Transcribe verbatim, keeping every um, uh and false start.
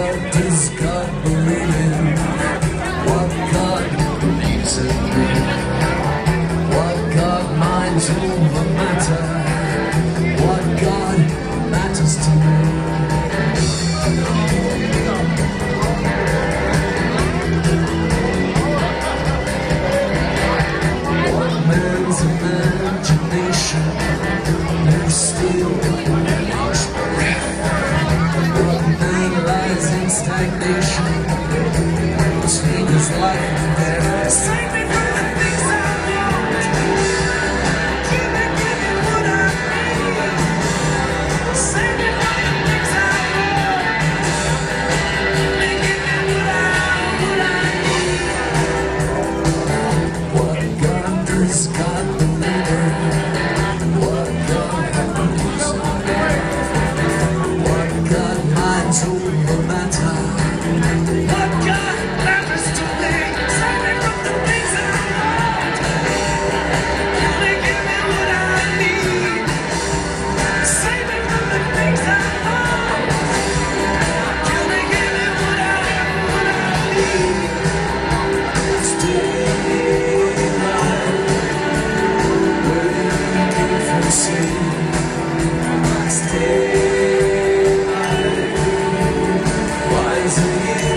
What does God believe in? What God believes in me? What God minds over matter? What God matters to me? What man's imagination may steal each breath? What man lies in stagnation between his life and death? Save me from the things I want. Give me, give me what I need. Save me from the things I want. Give me, give me what I, what I need. What God does God believe in? What God believes in? What God minds over matter? What God matters to me? Save me from the things I want. Give me, give me what I need. Save me from the things I want. Give me, give me what I, what I need. Stay alive, waiting for sleep. Stay alive, rising.